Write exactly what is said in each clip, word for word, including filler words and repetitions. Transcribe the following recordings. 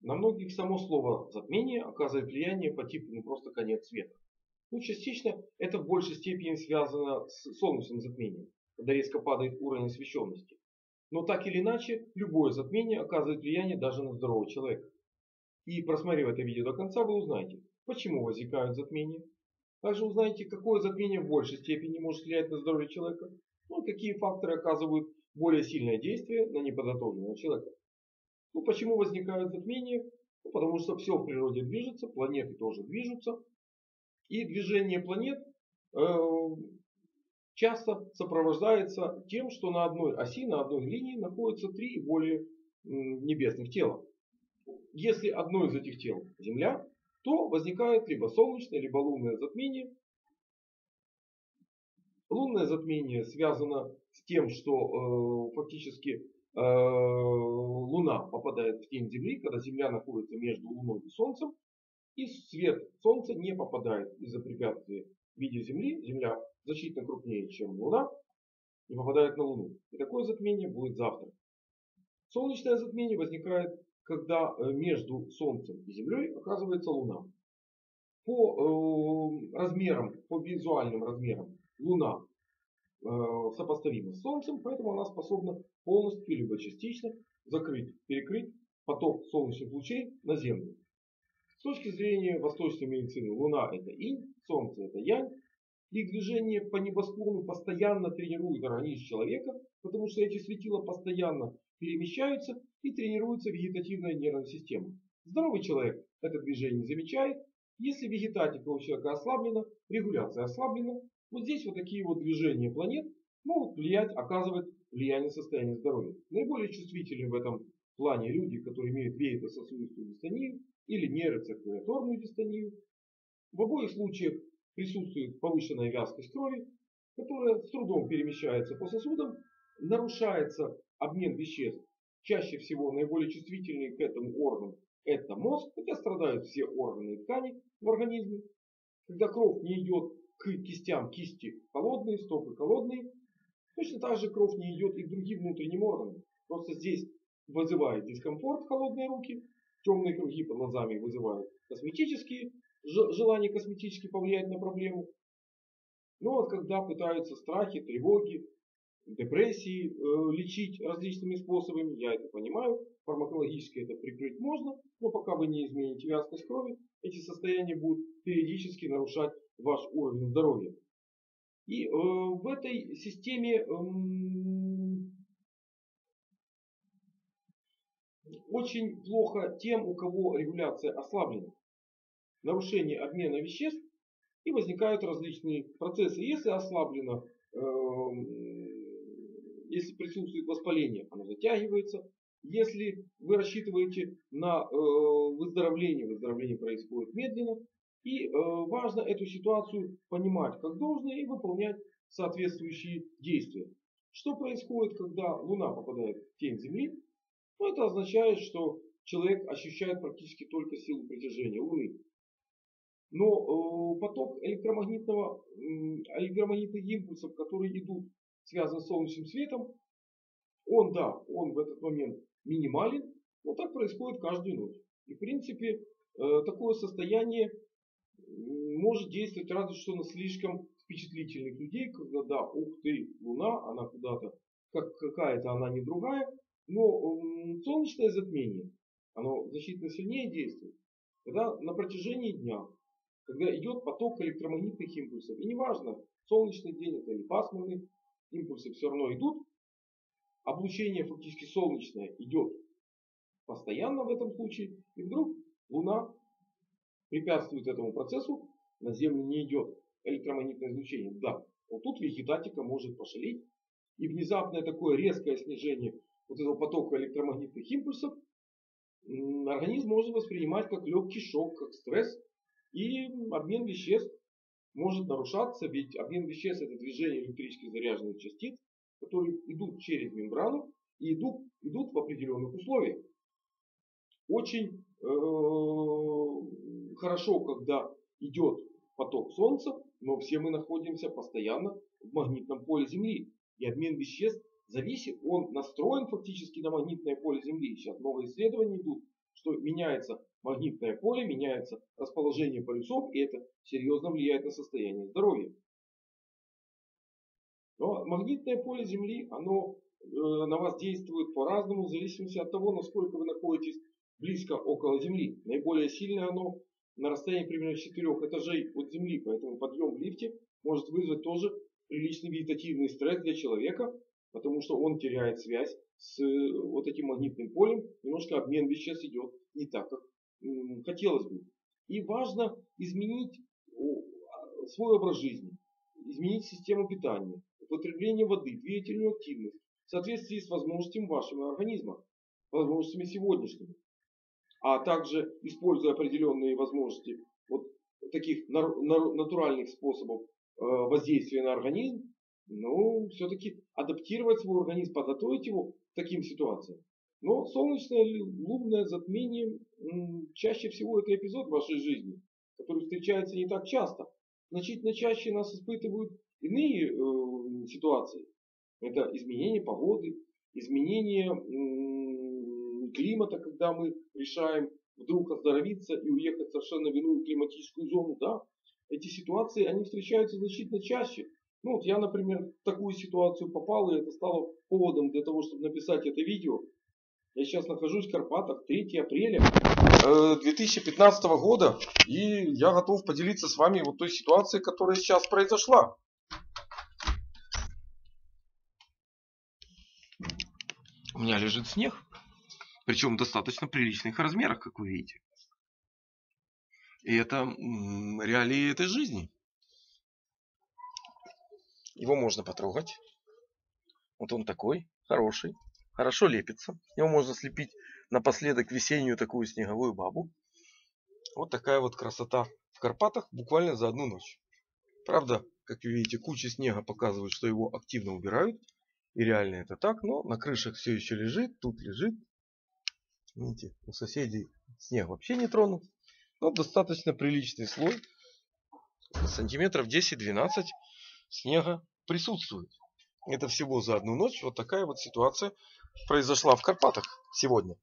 На многих само слово затмение оказывает влияние по типу ну просто конец света. Ну, частично это в большей степени связано с солнечным затмением, когда резко падает уровень освещенности. Но так или иначе, любое затмение оказывает влияние даже на здорового человека. И просмотрев это видео до конца, вы узнаете, почему возникают затмения. Также узнаете, какое затмение в большей степени может влиять на здоровье человека. Ну, и какие факторы оказывают более сильное действие на неподготовленного человека. Ну, почему возникают затмения? Ну, потому что все в природе движется, планеты тоже движутся. И движение планет э, часто сопровождается тем, что на одной оси, на одной линии находятся три и более небесных тела. Если одно из этих тел Земля, то возникает либо солнечное, либо лунное затмение. Лунное затмение связано с тем, что э, фактически э, Луна попадает в тень Земли, когда Земля находится между Луной и Солнцем, и свет Солнца не попадает из-за препятствия в виде Земли. Земля значительно крупнее, чем Луна, и попадает на Луну. И такое затмение будет завтра. Солнечное затмение возникает, когда между Солнцем и Землей оказывается Луна. По э, размерам, по визуальным размерам Луна э, сопоставима с Солнцем, поэтому она способна полностью либо частично закрыть, перекрыть поток солнечных лучей на Землю. С точки зрения восточной медицины Луна это инь, Солнце это янь. Их движение по небосклону постоянно тренирует организм человека, потому что эти светила постоянно перемещаются и тренируется вегетативная нервная система. Здоровый человек это движение не замечает. Если вегетатика у человека ослаблена, регуляция ослаблена, вот здесь вот такие вот движения планет могут влиять, оказывать влияние на состояние здоровья. Наиболее чувствительны в этом плане люди, которые имеют вегетососудистую дистонию или нейроциркуляторную дистонию. В обоих случаях присутствует повышенная вязкость крови, которая с трудом перемещается по сосудам, нарушается обмен веществ. Чаще всего наиболее чувствительные к этому органу это мозг, хотя страдают все органы и ткани в организме. Когда кровь не идет к кистям, кисти холодные, стопы холодные, точно так же кровь не идет и к другим внутренним органам. Просто здесь вызывает дискомфорт холодные руки, темные круги под глазами вызывают косметические, желание косметически повлиять на проблему. Но вот когда пытаются страхи, тревоги, депрессии э, лечить различными способами, я это понимаю, фармакологически это прикрыть можно, но пока вы не измените вязкость крови, эти состояния будут периодически нарушать ваш уровень здоровья. И э, в этой системе э, очень плохо тем, у кого регуляция ослаблена. Нарушение обмена веществ и возникают различные процессы. Если ослаблено, э, если присутствует воспаление, оно затягивается. Если вы рассчитываете на э, выздоровление, выздоровление происходит медленно. И э, важно эту ситуацию понимать как должное и выполнять соответствующие действия. Что происходит, когда Луна попадает в тень Земли? Ну, это означает, что человек ощущает практически только силу притяжения Луны. Но э, поток электромагнитного, э, электромагнитных импульсов, которые идут, связаны с солнечным светом, он, да, он в этот момент минимален, но так происходит каждую ночь. И в принципе э, такое состояние может действовать разве что на слишком впечатлительных людей, когда, да, ух ты, Луна, она куда-то, как какая-то она не другая, но э, солнечное затмение, оно значительно сильнее действует, когда на протяжении дня, когда идет поток электромагнитных импульсов. И неважно, солнечный день это или пасмурный, импульсы все равно идут. Облучение фактически солнечное идет постоянно в этом случае. И вдруг Луна препятствует этому процессу, на Землю не идет электромагнитное излучение. Да, вот тут вегетатика может пошалить. И внезапное такое резкое снижение вот этого потока электромагнитных импульсов организм может воспринимать как легкий шок, как стресс. И обмен веществ может нарушаться, ведь обмен веществ это движение электрически заряженных частиц, которые идут через мембрану и идут, идут в определенных условиях. Очень э, хорошо, когда идет поток Солнца, но все мы находимся постоянно в магнитном поле Земли. И обмен веществ зависит, он настроен фактически на магнитное поле Земли. Сейчас новые исследования идут, что меняется магнитное поле, меняется расположение полюсов, и это серьезно влияет на состояние здоровья. Но магнитное поле Земли, оно э, на вас действует по-разному, в зависимости от того, насколько вы находитесь близко около Земли. Наиболее сильное оно на расстоянии примерно четырёх этажей от Земли, поэтому подъем в лифте может вызвать тоже приличный вегетативный стресс для человека, потому что он теряет связь с вот этим магнитным полем, немножко обмен веществ идет не так, как м, хотелось бы. И важно изменить свой образ жизни, изменить систему питания, употребление воды, двигательную активность в соответствии с возможностями вашего организма, возможностями сегодняшними. А также, используя определенные возможности вот таких натуральных способов воздействия на организм, ну, все-таки адаптировать свой организм, подготовить его к таким ситуациям. Но солнечное или лунное затмение чаще всего это эпизод в вашей жизни, который встречается не так часто. Значительно чаще нас испытывают иные э, ситуации. Это изменение погоды, изменение э, климата, когда мы решаем вдруг оздоровиться и уехать совершенно в иную климатическую зону. Да? Эти ситуации, они встречаются значительно чаще. Ну вот я, например, в такую ситуацию попал, и это стало поводом для того, чтобы написать это видео. Я сейчас нахожусь в Карпатах, третьего апреля две тысячи пятнадцатого года, и я готов поделиться с вами вот той ситуацией, которая сейчас произошла. У меня лежит снег, причем в достаточно приличных размерах, как вы видите. И это реалии этой жизни. Его можно потрогать. Вот он такой, хороший, хорошо лепится. Его можно слепить напоследок весеннюю такую снеговую бабу. Вот такая вот красота в Карпатах буквально за одну ночь. Правда, как вы видите, куча снега показывает, что его активно убирают. И реально это так, но на крышах все еще лежит, тут лежит. Видите, у соседей снег вообще не тронут. Но достаточно приличный слой. Сантиметров десять-двенадцать снега присутствует. Это всего за одну ночь. Вот такая вот ситуация произошла в Карпатах сегодня.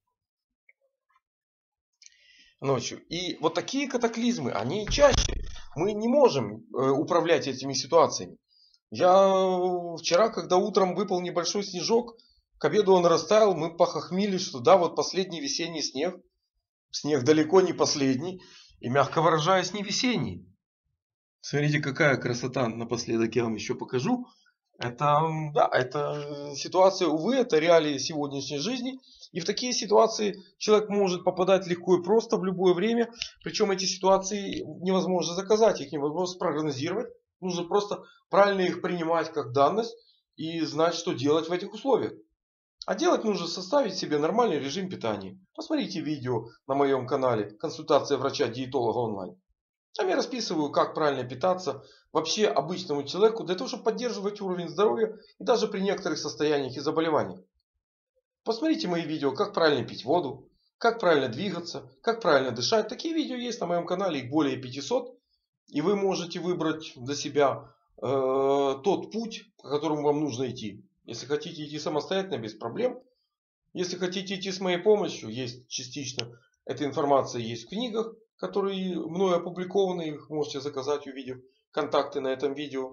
Ночью. И вот такие катаклизмы, они чаще. Мы не можем э, управлять этими ситуациями. Я вчера, когда утром выпал небольшой снежок, к обеду он растаял, мы похохмились, что да, вот последний весенний снег. Снег далеко не последний. И, мягко выражаясь, не весенний. Смотрите, какая красота. Напоследок я вам еще покажу. Это, да, это ситуация, увы, это реалии сегодняшней жизни. И в такие ситуации человек может попадать легко и просто в любое время. Причем эти ситуации невозможно заказать, их невозможно спрогнозировать. Нужно просто правильно их принимать как данность и знать, что делать в этих условиях. А делать нужно составить себе нормальный режим питания. Посмотрите видео на моем канале «Консультация врача-диетолога онлайн». Там я расписываю, как правильно питаться вообще обычному человеку, для того, чтобы поддерживать уровень здоровья и даже при некоторых состояниях и заболеваниях. Посмотрите мои видео, как правильно пить воду, как правильно двигаться, как правильно дышать. Такие видео есть на моем канале, их более пятисот. И вы можете выбрать для себя э, тот путь, по которому вам нужно идти. Если хотите идти самостоятельно, без проблем. Если хотите идти с моей помощью, есть частично. Эта информация есть в книгах, которые мною опубликованы. Их можете заказать, увидев контакты на этом видео.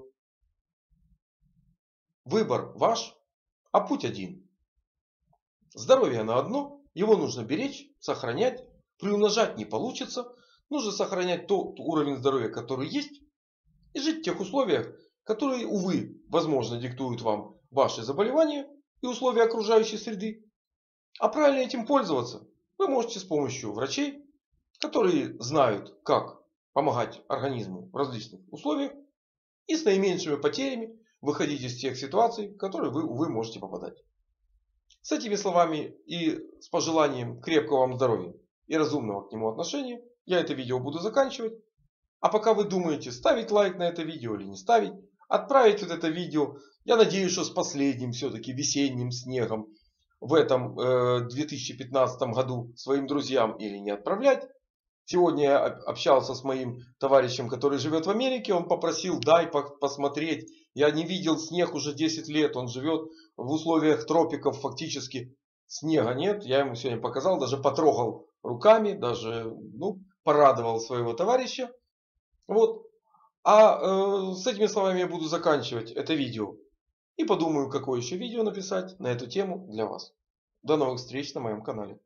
Выбор ваш, а путь один. Здоровье на одно. Его нужно беречь, сохранять. Приумножать не получится. Нужно сохранять тот уровень здоровья, который есть. И жить в тех условиях, которые, увы, возможно, диктуют вам ваши заболевания и условия окружающей среды. А правильно этим пользоваться вы можете с помощью врачей, которые знают, как помогать организму в различных условиях и с наименьшими потерями выходить из тех ситуаций, в которые вы, увы, можете попадать. С этими словами и с пожеланием крепкого вам здоровья и разумного к нему отношения я это видео буду заканчивать. А пока вы думаете, ставить лайк на это видео или не ставить, отправить вот это видео, я надеюсь, что с последним все-таки весенним снегом в этом э, две тысячи пятнадцатом году своим друзьям или не отправлять. Сегодня я общался с моим товарищем, который живет в Америке. Он попросил, дай посмотреть. Я не видел снег уже десять лет. Он живет в условиях тропиков, фактически снега нет. Я ему сегодня показал, даже потрогал руками, даже ну, порадовал своего товарища. Вот. А э, с этими словами я буду заканчивать это видео. И подумаю, какое еще видео написать на эту тему для вас. До новых встреч на моем канале.